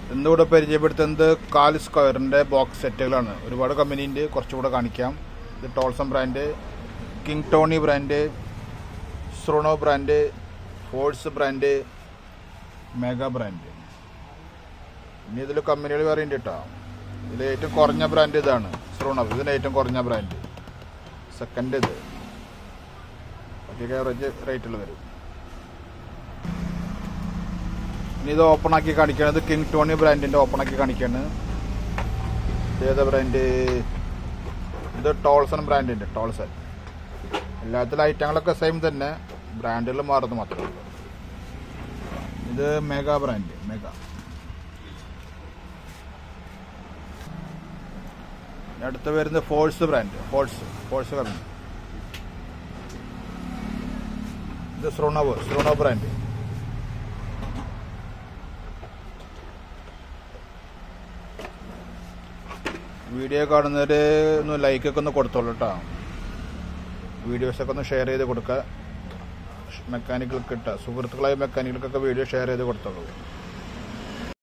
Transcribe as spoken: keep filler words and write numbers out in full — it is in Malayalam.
ഇന്നിവിടെ പരിചയപ്പെടുത്തുന്നത് കാൽ സ്ക്വയറിൻ്റെ ബോക്സ് സെറ്റുകളാണ്. ഒരുപാട് കമ്പനീൻ്റെ കുറച്ചുകൂടെ കാണിക്കാം. ഇത് Tolson brand, king Tony brand, സ്രോണോ brand, force brand, mega brand. ഇനി ഇതിൽ കമ്പനികൾ വേറെ ഉണ്ട് കേട്ടോ. ഇതിൽ ഏറ്റവും കുറഞ്ഞ ബ്രാൻഡ് ഇതാണ് സ്രോണോ. ഇതിന് ഏറ്റവും കുറഞ്ഞ ബ്രാൻഡ്. സെക്കൻഡ് ഇത് ഒക്കെ ആവറേജ് റേറ്റിൽ വരും. ഇനി ഇത് ഓപ്പൺ ആക്കി കാണിക്കുന്നത് കിങ് ടോണി ബ്രാൻഡിൻ്റെ ഓപ്പൺ ആക്കി കാണിക്കുകയാണ്. ഏതാ ബ്രാൻഡ്? ഇത് ടോൾസൺ ബ്രാൻഡിൻ്റെ ടോൾസൺ. എല്ലാത്തിലും ഐറ്റങ്ങളൊക്കെ സെയിം തന്നെ, ബ്രാൻഡുകൾ മാറുന്നത് മാത്രമേ ഉള്ളൂ. ഇത് മെഗാ ബ്രാൻഡ്. മെഗാ അടുത്ത് വരുന്നത് force brand. Force force company. ഇത് സ്രോണോ സ്രോണോ ബ്രാൻഡ്. വീഡിയോ കാണുന്നവർ ഒന്ന് ലൈക്കൊക്കെ ഒന്ന് കൊടുത്തോളൂ കേട്ടോ. വീഡിയോസൊക്കെ ഒന്ന് ഷെയർ ചെയ്ത് കൊടുക്കുക. മെക്കാനിക്കൾക്ക് ഇട്ട സുഹൃത്തുക്കളായ മെക്കാനിക്കൾക്കൊക്കെ വീഡിയോ ഷെയർ ചെയ്ത് കൊടുത്തോളൂ.